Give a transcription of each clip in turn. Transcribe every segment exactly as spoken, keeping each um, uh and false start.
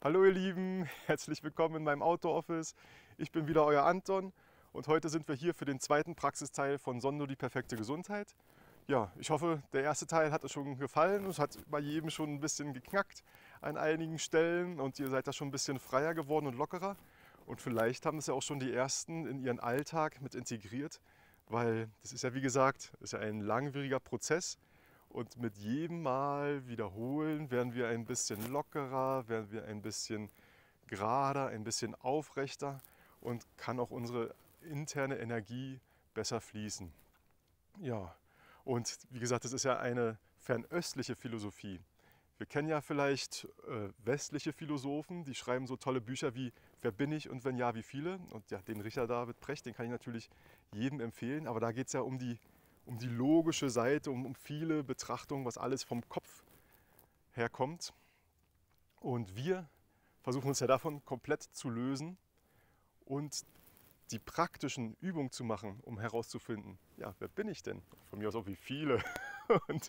Hallo ihr Lieben, herzlich willkommen in meinem Outdoor Office. Ich bin wieder euer Anton und heute sind wir hier für den zweiten Praxisteil von Sondo die perfekte Gesundheit. Ja, ich hoffe, der erste Teil hat euch schon gefallen. Es hat bei jedem schon ein bisschen geknackt an einigen Stellen und ihr seid da schon ein bisschen freier geworden und lockerer. Und vielleicht haben es ja auch schon die ersten in ihren Alltag mit integriert, weil das ist ja wie gesagt, ist ja ein langwieriger Prozess. Und mit jedem Mal wiederholen werden wir ein bisschen lockerer, werden wir ein bisschen gerader, ein bisschen aufrechter und kann auch unsere interne Energie besser fließen. Ja, und wie gesagt, das ist ja eine fernöstliche Philosophie. Wir kennen ja vielleicht äh, westliche Philosophen, die schreiben so tolle Bücher wie Wer bin ich und wenn ja, wie viele? Und ja, den Richard David Precht, den kann ich natürlich jedem empfehlen, aber da geht es ja um die, um die logische Seite, um, um viele Betrachtungen, was alles vom Kopf herkommt. Und wir versuchen uns ja davon komplett zu lösen und die praktischen Übungen zu machen, um herauszufinden, ja, wer bin ich denn? Von mir aus auch wie viele. und,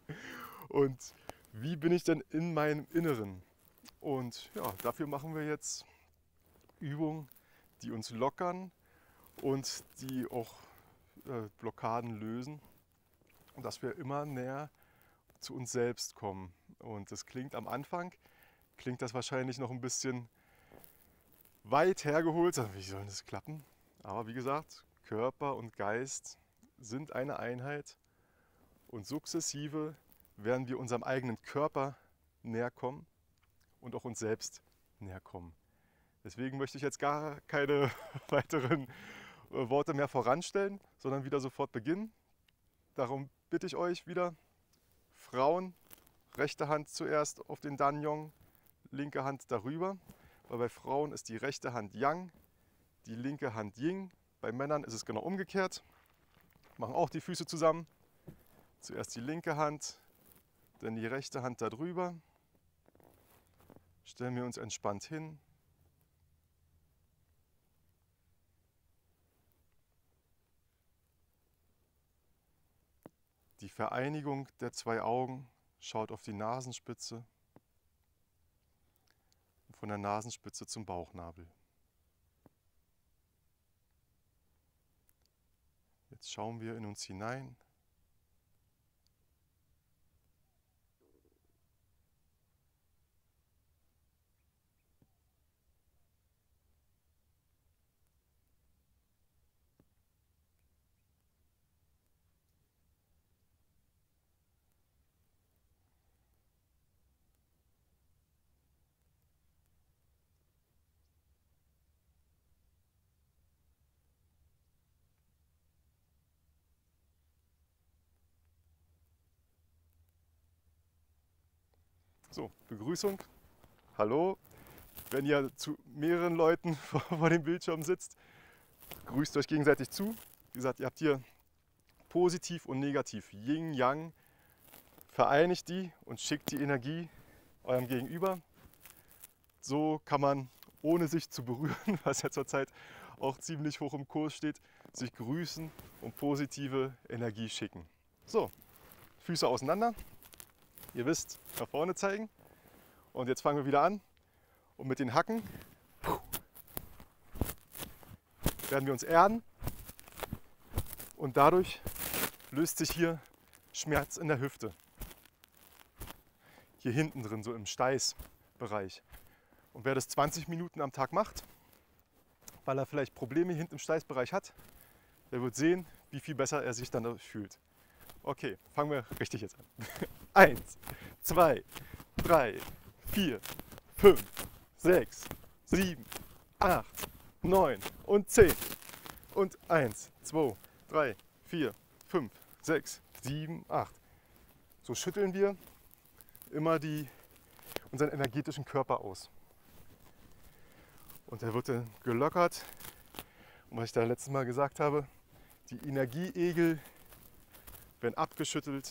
und wie bin ich denn in meinem Inneren? Und ja, dafür machen wir jetzt Übungen, die uns lockern und die auch äh, Blockaden lösen und dass wir immer näher zu uns selbst kommen. Und das klingt am Anfang, klingt das wahrscheinlich noch ein bisschen weit hergeholt. Wie soll das klappen? Aber wie gesagt, Körper und Geist sind eine Einheit und sukzessive werden wir unserem eigenen Körper näher kommen und auch uns selbst näher kommen. Deswegen möchte ich jetzt gar keine weiteren äh, Worte mehr voranstellen, sondern wieder sofort beginnen. Darum bitte ich euch wieder, Frauen, rechte Hand zuerst auf den Danyong, linke Hand darüber. Weil bei Frauen ist die rechte Hand Yang, die linke Hand Yin. Bei Männern ist es genau umgekehrt. Machen auch die Füße zusammen. Zuerst die linke Hand, dann die rechte Hand darüber. Stellen wir uns entspannt hin. Die Vereinigung der zwei Augen schaut auf die Nasenspitze und von der Nasenspitze zum Bauchnabel. Jetzt schauen wir in uns hinein. So, Begrüßung. Hallo. Wenn ihr zu mehreren Leuten vor, vor dem Bildschirm sitzt, grüßt euch gegenseitig zu. Wie gesagt, ihr habt hier positiv und negativ, Yin, Yang, vereinigt die und schickt die Energie eurem Gegenüber. So kann man, ohne sich zu berühren, was ja zurzeit auch ziemlich hoch im Kurs steht, sich grüßen und positive Energie schicken. So, Füße auseinander. Ihr wisst, nach vorne zeigen. Und jetzt fangen wir wieder an. Und mit den Hacken werden wir uns erden. Und dadurch löst sich hier Schmerz in der Hüfte. Hier hinten drin, so im Steißbereich. Und wer das zwanzig Minuten am Tag macht, weil er vielleicht Probleme hinten im Steißbereich hat, der wird sehen, wie viel besser er sich dann fühlt. Okay, fangen wir richtig jetzt an. Eins, zwei, drei, vier, fünf, sechs, sieben, acht, neun und zehn. Und eins, zwei, drei, vier, fünf, sechs, sieben, acht. So schütteln wir immer die, unseren energetischen Körper aus. Und er wird dann gelockert. Und was ich da letztes Mal gesagt habe, die Energieegel werden abgeschüttelt.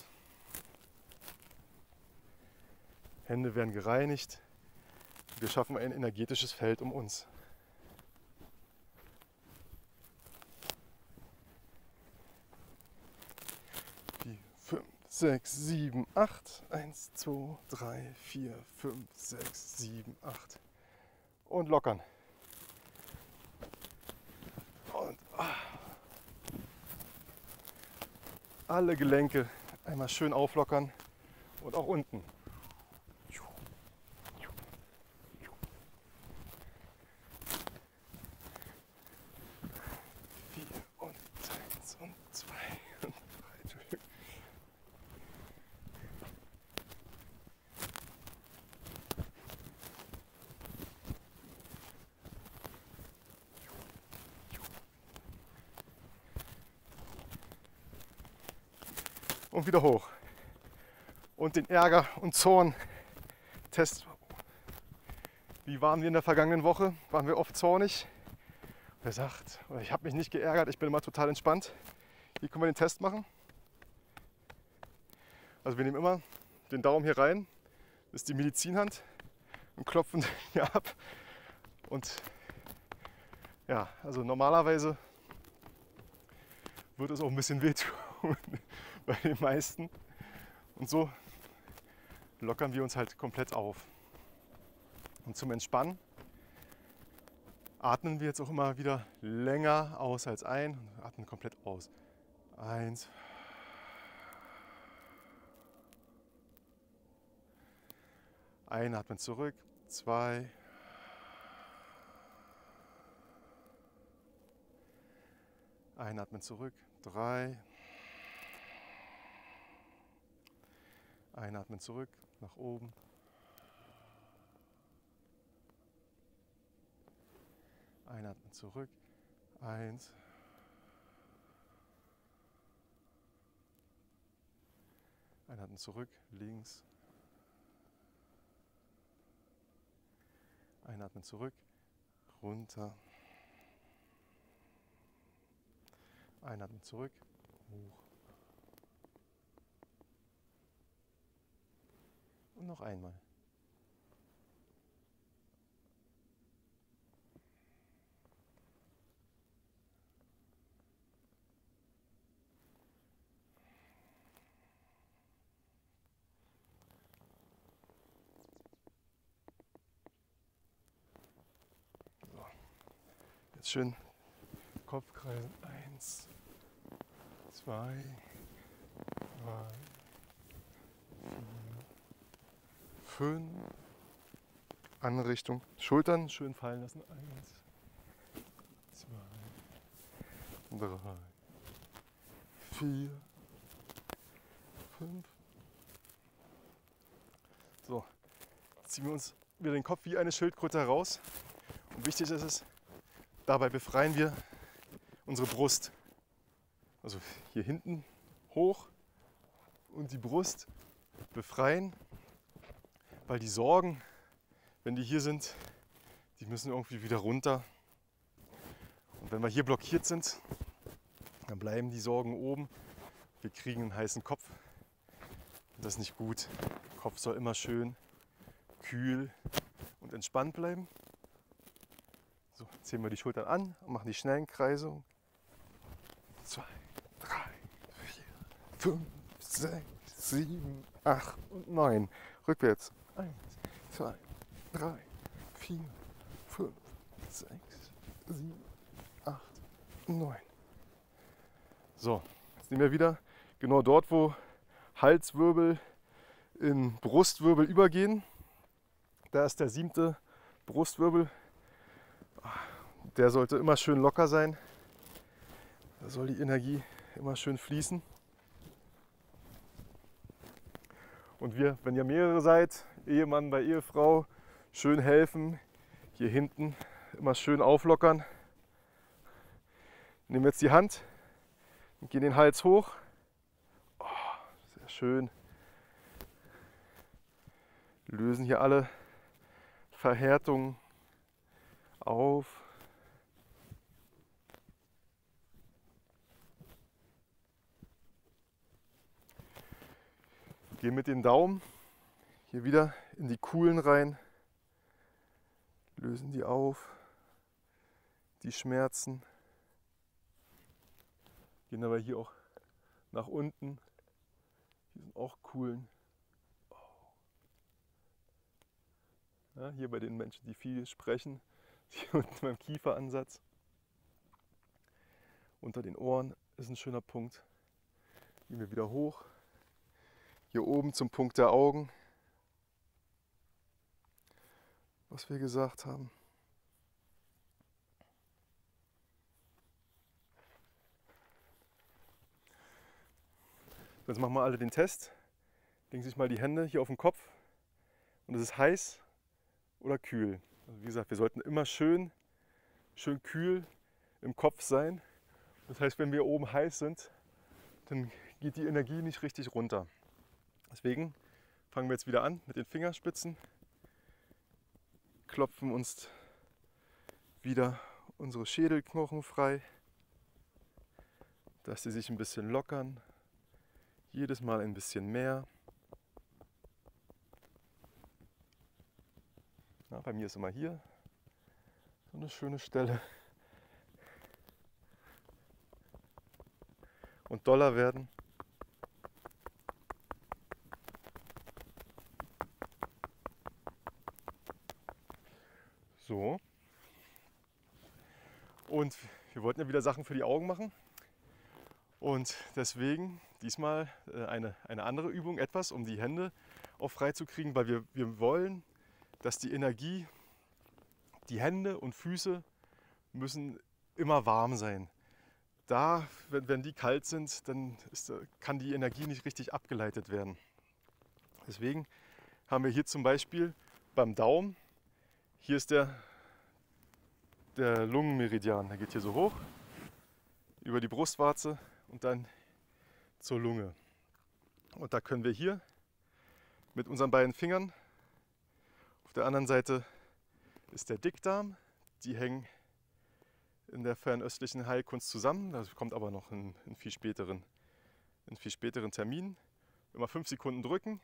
Hände werden gereinigt. Wir schaffen ein energetisches Feld um uns. Die fünf, sechs, sieben, acht. eins, zwei, drei, vier, fünf, sechs, sieben, acht. und lockern. Und alle Gelenke einmal schön auflockern und auch unten. Vier und eins und zwei und drei. Und wieder hoch. Und den Ärger und Zorn Test. Wie waren wir in der vergangenen Woche? Waren wir oft zornig? Wer sagt, ich habe mich nicht geärgert, ich bin immer total entspannt. Hier können wir den Test machen. Also wir nehmen immer den Daumen hier rein, das ist die Medizinhand, und klopfen hier ab. Und ja, also normalerweise wird es auch ein bisschen wehtun bei den meisten. Und so lockern wir uns halt komplett auf. Und zum Entspannen atmen wir jetzt auch immer wieder länger aus als ein und atmen komplett aus. Eins. Einatmen zurück. Zwei. Einatmen zurück. Drei. Einatmen zurück, nach oben. Einatmen zurück. Eins. Einatmen zurück, links. Einatmen zurück, runter. Einatmen zurück, hoch. Und noch einmal. So. Jetzt schön Kopf kreisen. Eins, zwei, drei, vier, fünf. Andere Richtung. Schultern schön fallen lassen. Eins, zwei, drei, vier, fünf. So, jetzt ziehen wir uns wieder den Kopf wie eine Schildkröte heraus. Und wichtig ist es, dabei befreien wir unsere Brust. Also hier hinten hoch und die Brust befreien, weil die Sorgen, wenn die hier sind, die müssen irgendwie wieder runter. Und wenn wir hier blockiert sind, dann bleiben die Sorgen oben. Wir kriegen einen heißen Kopf. Und das ist nicht gut. Der Kopf soll immer schön kühl und entspannt bleiben. So, ziehen wir die Schultern an und machen die schnellen Kreise. Zwei, drei, vier, fünf, sechs, sieben, acht und neun. Rückwärts. Eins, zwei, drei, vier, fünf, sechs, sieben, acht, neun. So, jetzt nehmen wir wieder genau dort, wo Halswirbel in Brustwirbel übergehen. Da ist der siebte Brustwirbel. Der sollte immer schön locker sein. Da soll die Energie immer schön fließen. Und wir, wenn ihr mehrere seid, Ehemann bei Ehefrau, schön helfen. Hier hinten immer schön auflockern. Nehmen jetzt die Hand und gehen den Hals hoch. Oh, sehr schön. Lösen hier alle Verhärtungen auf. Gehen mit den Daumen hier wieder in die Kuhlen rein. Lösen die auf. Die Schmerzen. Gehen aber hier auch nach unten. Hier sind auch Kuhlen. Ja, hier bei den Menschen, die viel sprechen, hier unten beim Kieferansatz. Unter den Ohren ist ein schöner Punkt. Gehen wir wieder hoch. Hier oben zum Punkt der Augen. Was wir gesagt haben. Jetzt machen wir alle den Test. Legen sich mal die Hände hier auf den Kopf. Und es ist heiß oder kühl. Also wie gesagt, wir sollten immer schön, schön kühl im Kopf sein. Das heißt, wenn wir oben heiß sind, dann geht die Energie nicht richtig runter. Deswegen fangen wir jetzt wieder an mit den Fingerspitzen. Klopfen uns wieder unsere Schädelknochen frei, dass sie sich ein bisschen lockern. Jedes Mal ein bisschen mehr. Na, bei mir ist immer hier so eine schöne Stelle. Und doller werden. So. Und wir wollten ja wieder Sachen für die Augen machen. Und deswegen diesmal eine, eine andere Übung, etwas, um die Hände auch frei zu kriegen, weil wir, wir wollen, dass die Energie, die Hände und Füße müssen immer warm sein. Da, wenn, wenn die kalt sind, dann ist, kann die Energie nicht richtig abgeleitet werden. Deswegen haben wir hier zum Beispiel beim Daumen, hier ist der, der Lungenmeridian, der geht hier so hoch, über die Brustwarze und dann zur Lunge. Und da können wir hier mit unseren beiden Fingern, auf der anderen Seite ist der Dickdarm, die hängen in der fernöstlichen Heilkunst zusammen, das kommt aber noch in, in, viel späteren, in viel späteren Terminen. Immer fünf Sekunden drücken,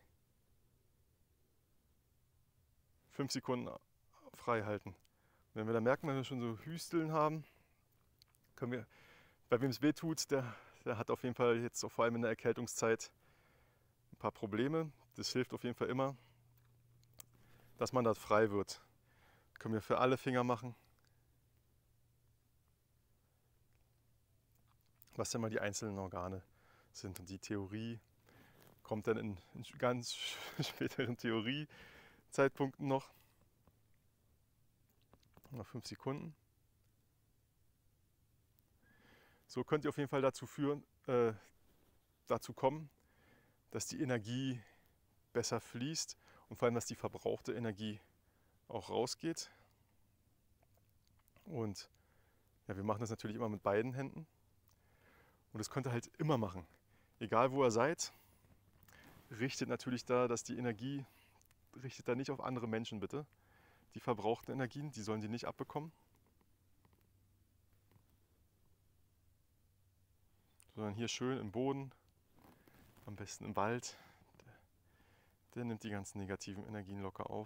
fünf Sekunden frei halten. Und wenn wir dann merken, wenn wir schon so Hüsteln haben, können wir, bei wem es weh tut, der, der hat auf jeden Fall jetzt auch vor allem in der Erkältungszeit ein paar Probleme. Das hilft auf jeden Fall immer, dass man da frei wird. Das können wir für alle Finger machen. Was denn mal die einzelnen Organe sind. Und die Theorie kommt dann in, in ganz späteren Theoriezeitpunkten noch. Noch fünf Sekunden. So könnt ihr auf jeden Fall dazu führen, äh, dazu kommen, dass die Energie besser fließt und vor allem, dass die verbrauchte Energie auch rausgeht. Und ja, wir machen das natürlich immer mit beiden Händen. Und das könnt ihr halt immer machen. Egal wo ihr seid, richtet natürlich da, dass die Energie, richtet da nicht auf andere Menschen bitte. Die verbrauchten Energien, die sollen die nicht abbekommen. Sondern hier schön im Boden, am besten im Wald. Der, der nimmt die ganzen negativen Energien locker auf.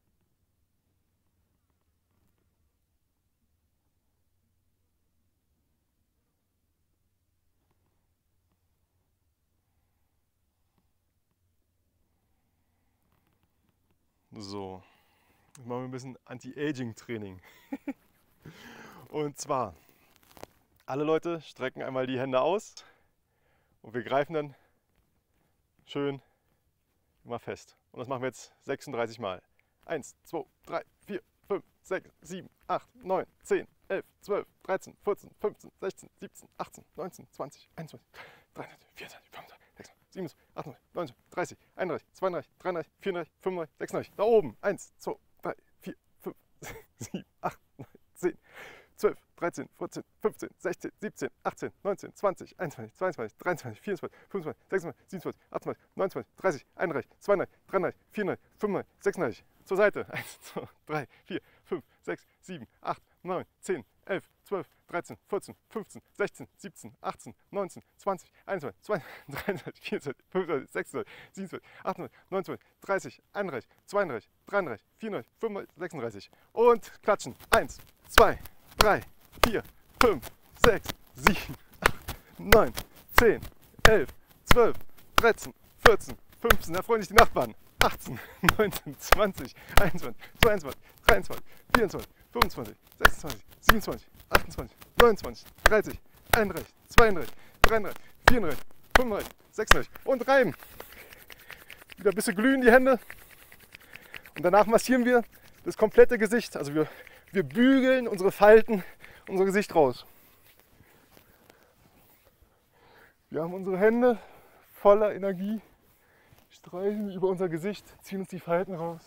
So, jetzt machen wir ein bisschen Anti-Aging-Training. Und zwar, alle Leute strecken einmal die Hände aus und wir greifen dann schön immer fest. Und das machen wir jetzt sechsunddreißig Mal. eins, zwei, drei, vier, fünf, sechs, sieben, acht, neun, zehn, elf, zwölf, dreizehn, vierzehn, fünfzehn, sechzehn, siebzehn, achtzehn, neunzehn, zwanzig, einundzwanzig, dreiundzwanzig, vierundzwanzig, fünfundzwanzig, sechsundzwanzig, siebenundzwanzig, achtundzwanzig, neunundzwanzig, dreißig, einunddreißig, zweiunddreißig, dreiunddreißig, vierunddreißig, fünfunddreißig, sechsunddreißig. Da oben. eins, zwei, drei, vier, fünf, sechs, sieben, acht, neun, zehn, zwölf, dreizehn, vierzehn, fünfzehn, sechzehn, siebzehn, achtzehn, neunzehn, zwanzig, einundzwanzig, zweiundzwanzig, dreiundzwanzig, vierundzwanzig, fünfundzwanzig, sechsundzwanzig, siebenundzwanzig, achtundzwanzig, neunundzwanzig, dreißig, einunddreißig, zweiunddreißig, dreiunddreißig, vierunddreißig, fünfunddreißig, sechsunddreißig. Zur Seite. eins, zwei, drei, vier, fünf, sechs, sieben, acht, neun, zehn, elf, zwölf, dreizehn, vierzehn, fünfzehn, sechzehn, siebzehn, achtzehn, neunzehn, zwanzig, einundzwanzig, zweiundzwanzig, dreiundzwanzig, vierundzwanzig, fünfundzwanzig, sechsundzwanzig, siebenundzwanzig, achtundzwanzig, neunundzwanzig, dreißig, einunddreißig, zweiunddreißig, dreiunddreißig, vierunddreißig, fünfunddreißig, sechsunddreißig. Und klatschen. eins, zwei, drei, vier, fünf, sechs, sieben, acht, neun, zehn, elf, zwölf, dreizehn, vierzehn, fünfzehn. Da freuen sich die Nachbarn. achtzehn, neunzehn, zwanzig, einundzwanzig, zweiundzwanzig, dreiundzwanzig, vierundzwanzig, fünfundzwanzig, sechsundzwanzig, siebenundzwanzig, achtundzwanzig, neunundzwanzig, dreißig, einunddreißig, zweiunddreißig, dreiunddreißig, vierunddreißig, fünfunddreißig, sechsunddreißig und reiben. Wieder ein bisschen glühen die Hände. Und danach massieren wir das komplette Gesicht. Also wir, wir bügeln unsere Falten, unser Gesicht raus. Wir haben unsere Hände voller Energie, streichen über unser Gesicht, ziehen uns die Falten raus.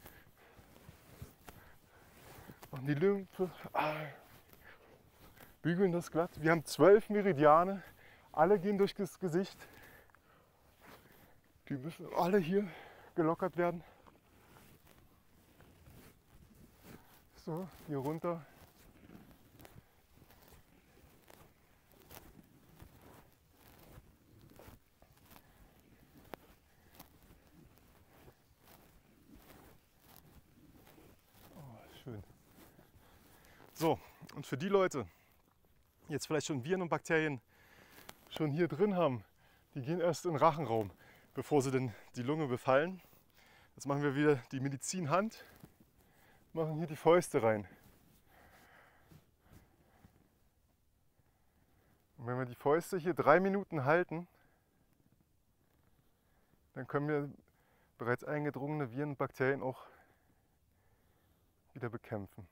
Machen die Lymphe, bügeln das glatt. Wir haben zwölf Meridiane, alle gehen durch das Gesicht. Die müssen alle hier gelockert werden. So, hier runter. Oh, schön. So, und für die Leute, die jetzt vielleicht schon Viren und Bakterien schon hier drin haben, die gehen erst in den Rachenraum, bevor sie denn die Lunge befallen. Jetzt machen wir wieder die Medizinhand, machen hier die Fäuste rein. Und wenn wir die Fäuste hier drei Minuten halten, dann können wir bereits eingedrungene Viren und Bakterien auch wieder bekämpfen.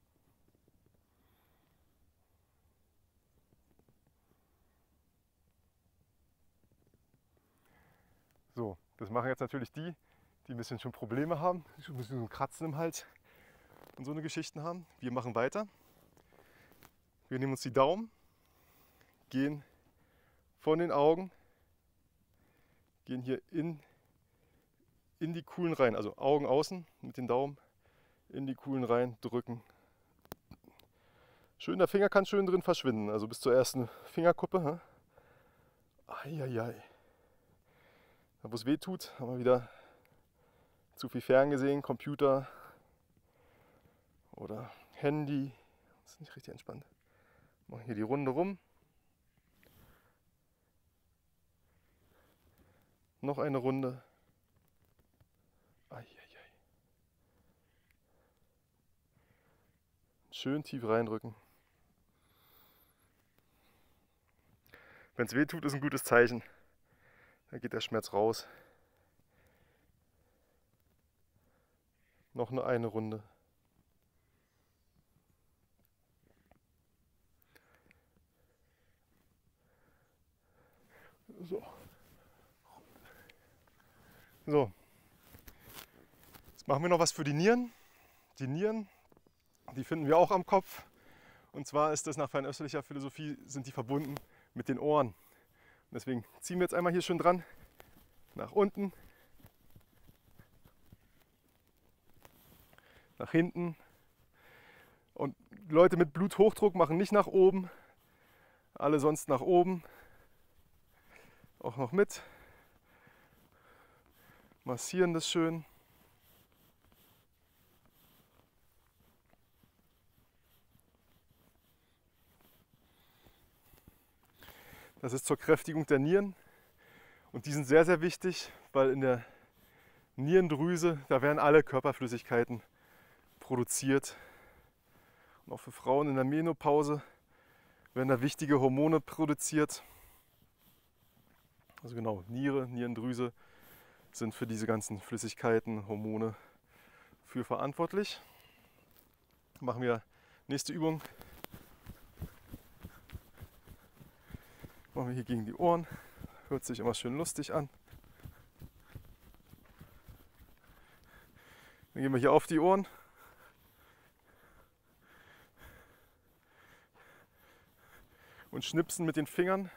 So, das machen jetzt natürlich die, die ein bisschen schon Probleme haben, die schon ein bisschen so ein Kratzen im Hals und so eine Geschichten haben. Wir machen weiter. Wir nehmen uns die Daumen, gehen von den Augen, gehen hier in, in die Kuhlen rein, also Augen außen mit den Daumen in die Kuhlen rein, drücken. Schön, der Finger kann schön drin verschwinden, also bis zur ersten Fingerkuppe. Eieiei. Da wo es weh tut, haben wir wieder zu viel ferngesehen, Computer oder Handy. Das ist nicht richtig entspannt. Machen hier die Runde rum. Noch eine Runde. Eieiei. Schön tief reindrücken. Wenn es weh tut, ist ein gutes Zeichen. Da geht der Schmerz raus. Noch eine, eine Runde. So. So. Jetzt machen wir noch was für die Nieren. Die Nieren, die finden wir auch am Kopf. Und zwar ist das nach fernöstlicher Philosophie, sind die verbunden mit den Ohren. Und deswegen ziehen wir jetzt einmal hier schön dran, nach unten, nach hinten. Und Leute mit Bluthochdruck machen nicht nach oben, alle sonst nach oben. Auch noch mit. Massieren das schön. Das ist zur Kräftigung der Nieren und die sind sehr, sehr wichtig, weil in der Nierendrüse, da werden alle Körperflüssigkeiten produziert. Und auch für Frauen in der Menopause werden da wichtige Hormone produziert. Also genau, Niere, Nierendrüse sind für diese ganzen Flüssigkeiten, Hormone für verantwortlich. Machen wir nächste Übung. Machen wir hier gegen die Ohren. Hört sich immer schön lustig an. Dann gehen wir hier auf die Ohren. Und schnipsen mit den Fingern.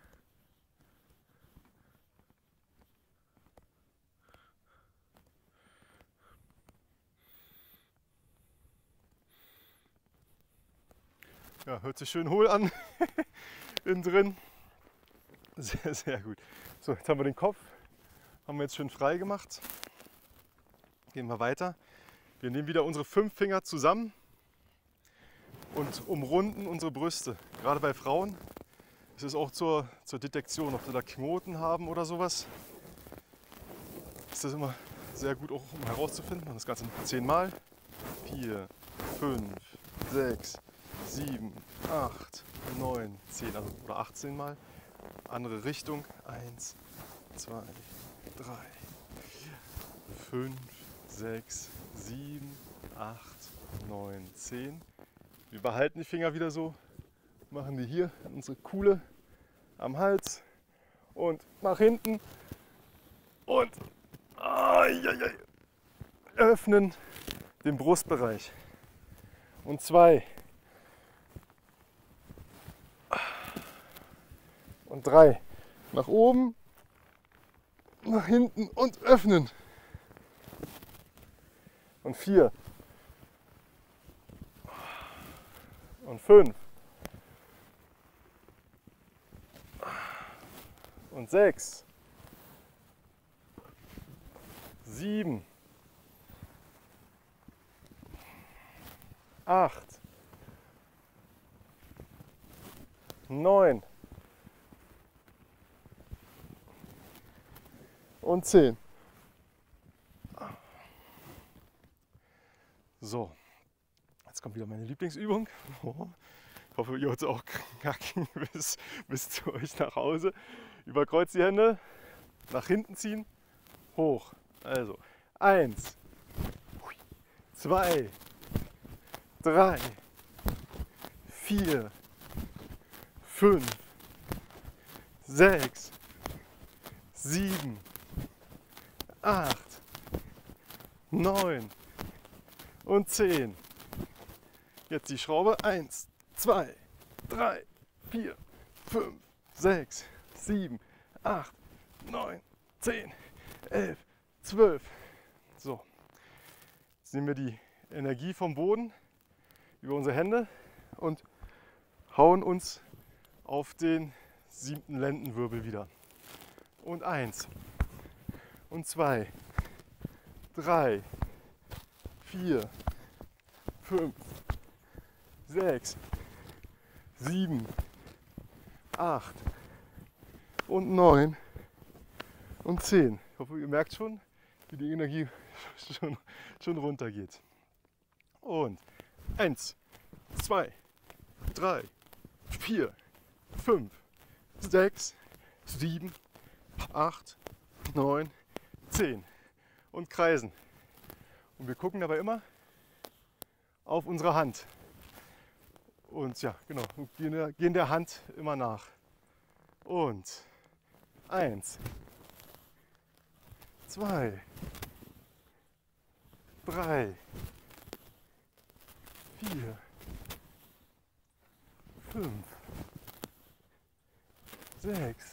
Ja, hört sich schön hohl an. Innen drin. Sehr, sehr gut. So, jetzt haben wir den Kopf. Haben wir jetzt schön frei gemacht. Gehen wir weiter. Wir nehmen wieder unsere fünf Finger zusammen und umrunden unsere Brüste. Gerade bei Frauen ist es auch zur, zur Detektion, ob sie da Knoten haben oder sowas. Ist das immer sehr gut auch, um herauszufinden. Das Ganze zehnmal. vier, fünf, sechs, sieben, acht, neun, zehn, also oder achtzehn Mal. Andere Richtung. eins, zwei, drei, vier, fünf, sechs, sieben, acht, neun, zehn. Wir behalten die Finger wieder so, machen die hier an unsere Kuhle am Hals und nach hinten und ai, ai, ai, öffnen den Brustbereich. Und zwei und drei. Nach oben, nach hinten und öffnen. Und vier und fünf und sechs, sieben, acht, neun und zehn. So, jetzt kommt wieder meine Lieblingsübung. Ich hoffe, ihr habt es auch knacken bis, bis zu euch nach Hause. Überkreuz die Hände, nach hinten ziehen, hoch. Also eins, zwei, drei, vier, fünf, sechs, sieben, acht, neun und zehn. Jetzt die Schraube. eins, zwei, drei, vier, fünf, sechs, sieben, acht, neun, zehn, elf, zwölf. So, jetzt nehmen wir die Energie vom Boden über unsere Hände und hauen uns auf den siebten Lendenwirbel wieder. Und eins und zwei, drei, vier, fünf, sechs, sieben, acht und neun und zehn. Ich hoffe, ihr merkt schon, wie die Energie schon, schon runter geht. Und eins, zwei, drei, vier, fünf, sechs, sieben, acht, neun, zehn. Und kreisen. Und wir gucken dabei immer auf unsere Hand. Und ja, genau, und gehen der, gehen der Hand immer nach. Und eins, zwei, drei, vier, fünf, sechs,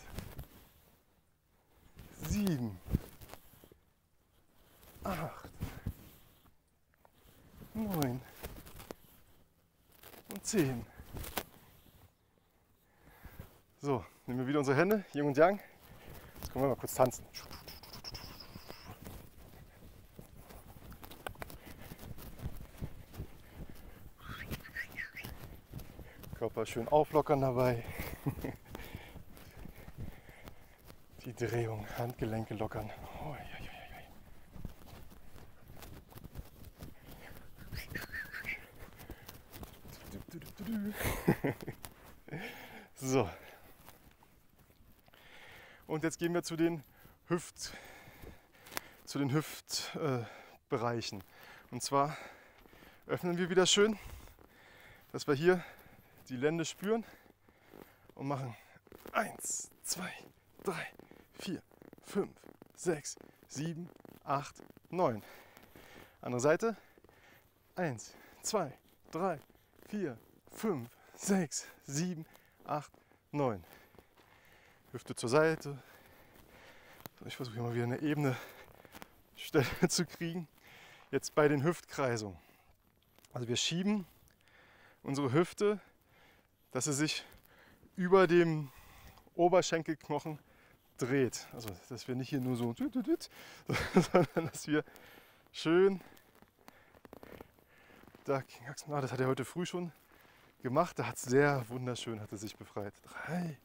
sieben, acht, neun und zehn. So, nehmen wir wieder unsere Hände, Yin und Yang. Jetzt können wir mal kurz tanzen. Körper schön auflockern dabei. Die Drehung, Handgelenke lockern. Oh, ja, ja, ja. So. Und jetzt gehen wir zu den Hüft, zu den Hüftbereichen. Äh, Und zwar öffnen wir wieder schön, dass wir hier die Lende spüren und machen eins, zwei, drei, vier, fünf, sechs, sieben, acht, neun. Andere Seite. eins, zwei, drei, vier, fünf, sechs, sieben, acht, neun. Hüfte zur Seite. Ich versuche mal wieder eine ebene Stelle zu kriegen. Jetzt bei den Hüftkreisungen. Also wir schieben unsere Hüfte, dass sie sich über dem Oberschenkelknochen dreht. Also dass wir nicht hier nur so, sondern dass wir schön, da, das hat er heute früh schon gemacht, da hat es sehr wunderschön, hat er sich befreit. Drei,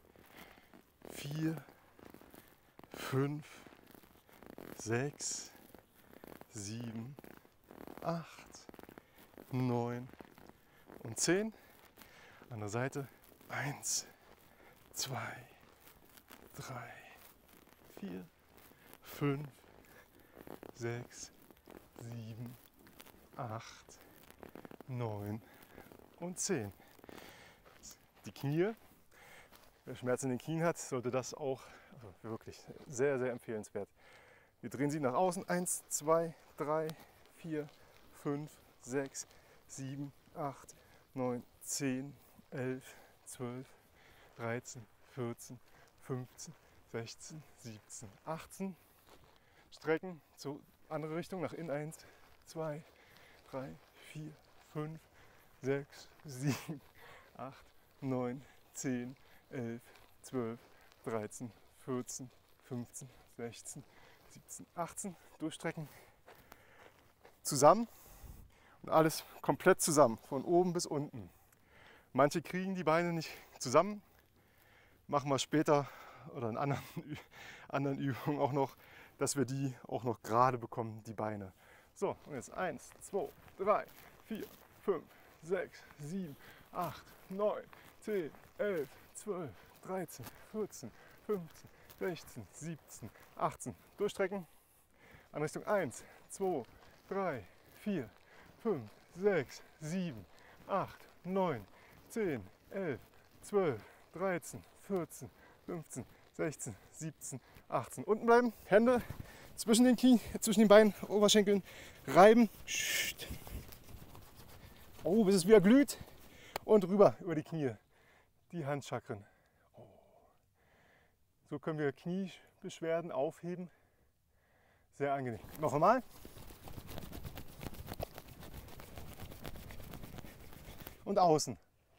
vier, fünf, sechs, sieben, acht, neun und zehn. Andere Seite. eins, zwei, drei, vier, fünf, sechs, sieben, acht, neun und zehn. Die Knie, wer Schmerzen in den Knien hat, sollte das auch, also wirklich sehr, sehr empfehlenswert. Wir drehen sie nach außen. eins, zwei, drei, vier, fünf, sechs, sieben, acht, neun, zehn, elf, zwölf, dreizehn, vierzehn, fünfzehn, sechzehn, siebzehn, achtzehn. Strecken zur andere Richtung nach innen. eins, zwei, drei, vier, fünf, sechs, sieben, acht, neun, zehn, elf, zwölf, dreizehn, vierzehn, fünfzehn, sechzehn, siebzehn, achtzehn. Durchstrecken. Zusammen und alles komplett zusammen, von oben bis unten. Manche kriegen die Beine nicht zusammen. Machen wir später oder in anderen, anderen Übungen auch noch, dass wir die auch noch gerade bekommen, die Beine. So, und jetzt eins, zwei, drei, vier, fünf, sechs, sieben, acht, neun, zehn, elf, zwölf, dreizehn, vierzehn, fünfzehn, sechzehn, siebzehn, achtzehn. Durchstrecken. An Richtung eins, zwei, drei, vier, fünf, sechs, sieben, acht, neun, zehn, elf, zwölf, dreizehn, vierzehn, fünfzehn, sechzehn, siebzehn, achtzehn. Unten bleiben, Hände zwischen den Knie, zwischen den Beinen, Oberschenkeln reiben. Oh, bis es wieder glüht. Und rüber über die Knie, die Handchakren. Oh. So können wir Kniebeschwerden aufheben. Sehr angenehm. Noch einmal. Und außen.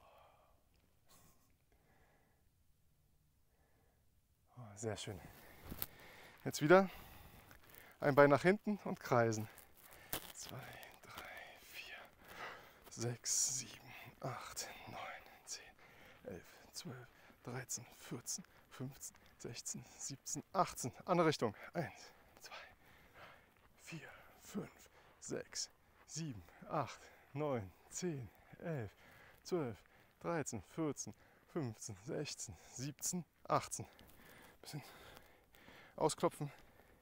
Oh, sehr schön. Jetzt wieder ein Bein nach hinten und kreisen. zwei, drei, vier, sechs, sieben, acht, neun, zehn, elf, zwölf, dreizehn, vierzehn, fünfzehn, sechzehn, siebzehn, achtzehn. Andere Richtung. eins, zwei, vier, fünf, sechs, sieben, acht, neun, zehn, elf, zwölf, dreizehn, vierzehn, fünfzehn, sechzehn, siebzehn, achtzehn. Bisschen ausklopfen.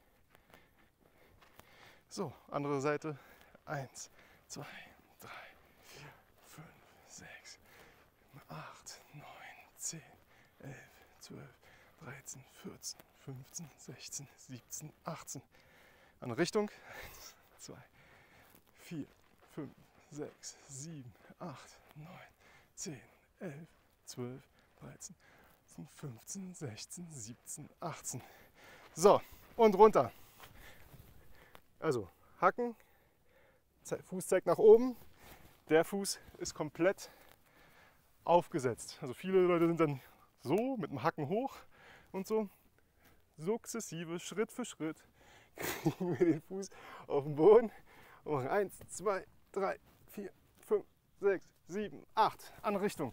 So, andere Seite. eins, zwei, drei, vier, fünf, sechs, acht, neun, zehn, elf, zwölf, dreizehn, vierzehn, fünfzehn, sechzehn, siebzehn, achtzehn. Andere Richtung. eins, zwei, vier, fünf, sechs, sieben, acht, neun, zehn, elf, zwölf, dreizehn, fünfzehn, sechzehn, siebzehn, achtzehn. So, und runter. Also Hacken, Fuß zeigt nach oben, der Fuß ist komplett aufgesetzt. Also viele Leute sind dann so mit dem Hacken hoch und so. Sukzessive, Schritt für Schritt kriegen wir den Fuß auf den Boden und machen eins, zwei, drei, vier, fünf, sechs, sieben, acht. Andere Richtung.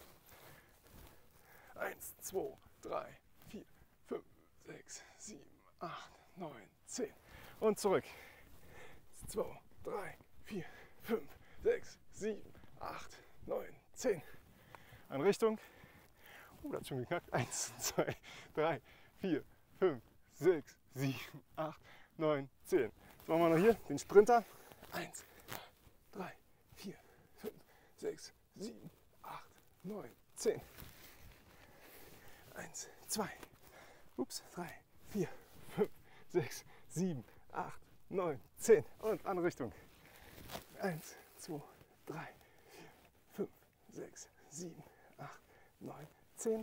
eins, zwei, drei, vier, fünf, sechs, sieben, acht, neun, zehn. Und zurück. zwei, drei, vier, fünf, sechs, sieben, acht, neun, zehn. Eine Richtung. Oh, das hat schon geknackt. eins, zwei, drei, vier, fünf, sechs, sieben, acht, neun, zehn. Jetzt machen wir noch hier den Sprinter. eins, drei, vier, fünf, sechs, sieben, acht, neun, zehn. eins, zwei, ups, drei, vier, fünf, sechs, sieben, acht, neun, zehn. Und andere Richtung. eins, zwei, drei, vier, fünf, sechs, sieben, acht, neun, zehn.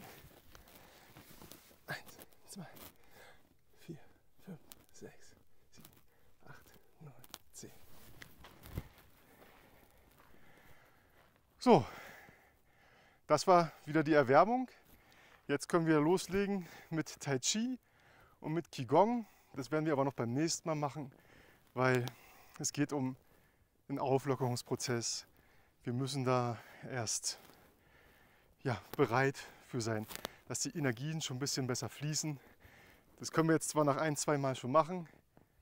eins, zwei, vier, fünf, sechs, sieben, acht, neun, zehn. So, das war wieder die Erwärmung. Jetzt können wir loslegen mit Tai Chi und mit Qigong. Das werden wir aber noch beim nächsten Mal machen, weil es geht um einen Auflockerungsprozess. Wir müssen da erst ja, bereit für sein, dass die Energien schon ein bisschen besser fließen. Das können wir jetzt zwar nach ein, zwei Mal schon machen,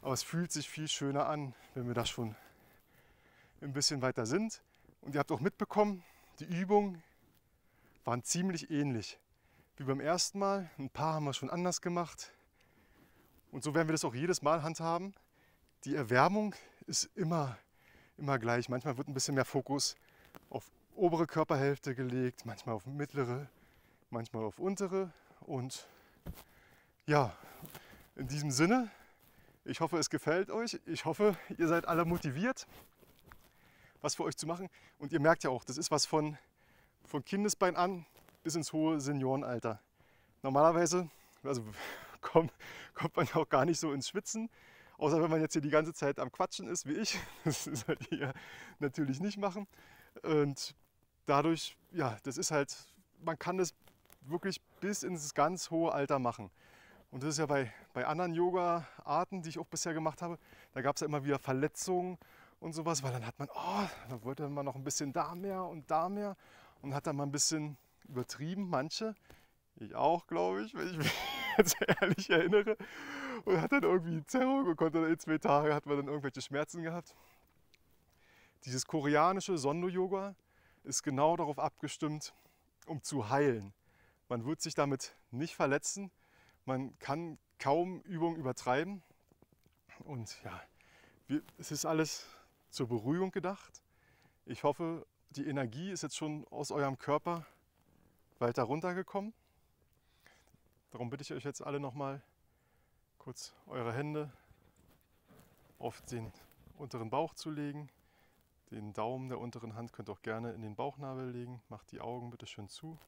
Aber es fühlt sich viel schöner an, wenn wir da schon ein bisschen weiter sind. Und ihr habt auch mitbekommen, die Übungen waren ziemlich ähnlich wie beim ersten Mal. Ein paar haben wir schon anders gemacht. Und so werden wir das auch jedes Mal handhaben. Die Erwärmung ist immer, immer gleich. Manchmal wird ein bisschen mehr Fokus auf obere Körperhälfte gelegt, manchmal auf mittlere, manchmal auf untere. Und ja, in diesem Sinne, ich hoffe, es gefällt euch. Ich hoffe, ihr seid alle motiviert, was für euch zu machen. Und ihr merkt ja auch, das ist was von, von Kindesbein an bis ins hohe Seniorenalter. Normalerweise also, kommt, kommt man ja auch gar nicht so ins Schwitzen, außer wenn man jetzt hier die ganze Zeit am Quatschen ist, wie ich. Das ist halt hier natürlich nicht machen. Und dadurch, ja, das ist halt, man kann das wirklich bis ins ganz hohe Alter machen. Und das ist ja bei, bei anderen Yoga-Arten, die ich auch bisher gemacht habe, da gab es ja immer wieder Verletzungen und sowas, weil dann hat man, oh, da wollte man noch ein bisschen da mehr und da mehr und hat dann mal ein bisschen übertrieben, manche, ich auch, glaube ich, wenn ich mich jetzt ehrlich erinnere, und hat dann irgendwie Zerrung und konnte dann in zwei Tage, hat man dann irgendwelche Schmerzen gehabt. Dieses koreanische Sondo-Yoga ist genau darauf abgestimmt, um zu heilen. Man wird sich damit nicht verletzen, man kann kaum Übungen übertreiben und ja, wir, es ist alles zur Beruhigung gedacht. Ich hoffe, die Energie ist jetzt schon aus eurem Körper weiter runtergekommen. Darum bitte ich euch jetzt alle nochmal kurz eure Hände auf den unteren Bauch zu legen. Den Daumen der unteren Hand könnt ihr auch gerne in den Bauchnabel legen. Macht die Augen bitte schön zu.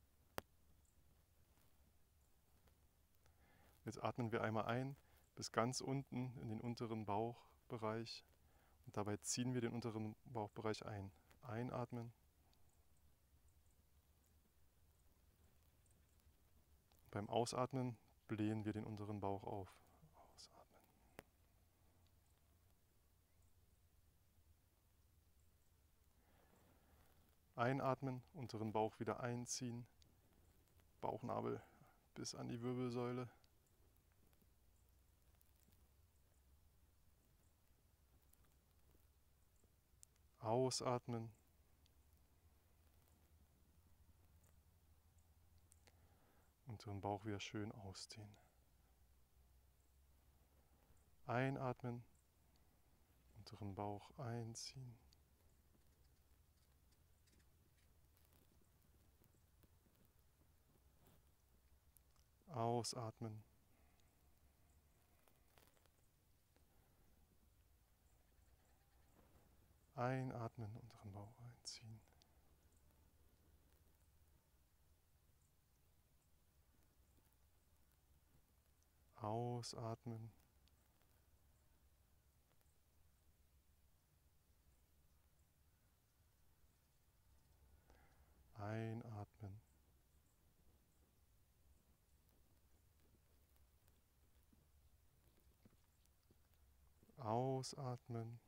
Jetzt atmen wir einmal ein bis ganz unten in den unteren Bauchbereich und dabei ziehen wir den unteren Bauchbereich ein. Einatmen. Beim Ausatmen blähen wir den unteren Bauch auf. Ausatmen. Einatmen, unteren Bauch wieder einziehen, Bauchnabel bis an die Wirbelsäule. Ausatmen. Unteren Bauch wieder schön ausdehnen. Einatmen, unteren Bauch einziehen. Ausatmen. Einatmen, unteren Bauch einziehen. Ausatmen. Einatmen. Ausatmen.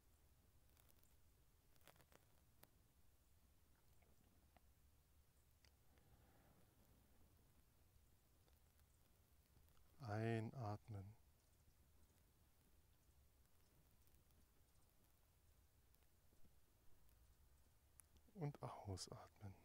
Einatmen. Und ausatmen.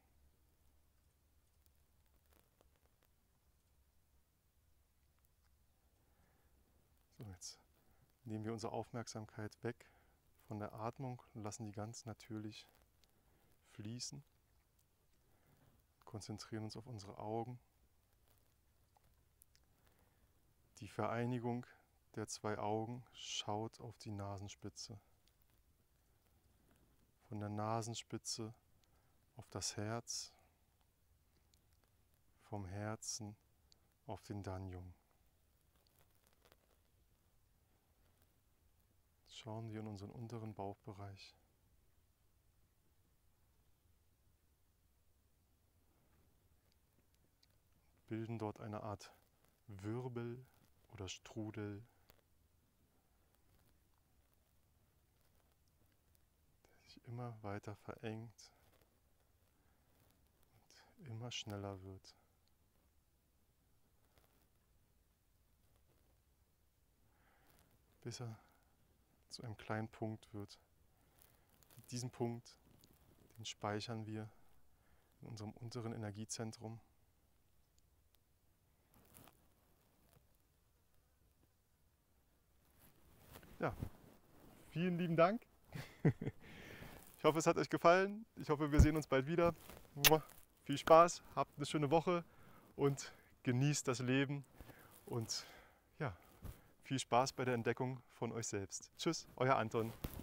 So, jetzt nehmen wir unsere Aufmerksamkeit weg von der Atmung und lassen die ganz natürlich fließen. Konzentrieren uns auf unsere Augen. Die Vereinigung der zwei Augen schaut auf die Nasenspitze. Von der Nasenspitze auf das Herz, vom Herzen auf den Danjung. Schauen wir in unseren unteren Bauchbereich. Bilden dort eine Art Wirbel oder Strudel, der sich immer weiter verengt und immer schneller wird. bis er zu einem kleinen Punkt wird. Und diesen Punkt, den speichern wir in unserem unteren Energiezentrum. Ja, vielen lieben Dank. Ich hoffe, es hat euch gefallen. Ich hoffe, wir sehen uns bald wieder. Viel Spaß, habt eine schöne Woche und genießt das Leben. Und ja, viel Spaß bei der Entdeckung von euch selbst. Tschüss, euer Anton.